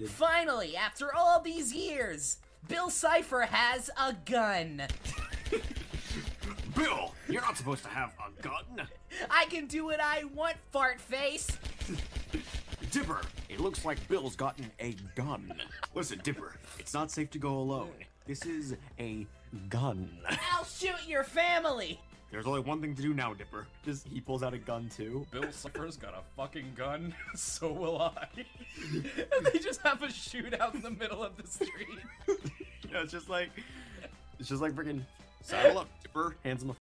Finally, after all these years, Bill Cipher has a gun. Bill, you're not supposed to have a gun. I can do what I want, fart face. Dipper, it looks like Bill's gotten a gun. Listen, Dipper, it's not safe to go alone. This is a gun. I'll shoot your family. There's only one thing to do now, Dipper. He pulls out a gun too. Bill Cipher's got a fucking gun, so will I. They just have a shootout in the middle of the street. Yeah, it's just like freaking saddle up, Dipper, hands him a